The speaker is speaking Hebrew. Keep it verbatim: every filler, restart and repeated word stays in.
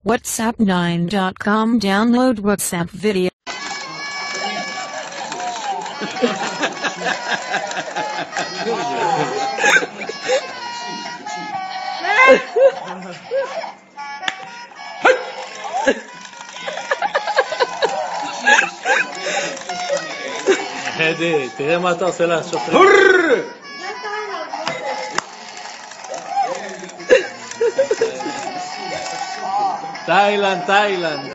WhatsApp nine dot com. Download WhatsApp video. הדי, תראה מה אתה עושה לשוטרים. תאילנד, תאילנד.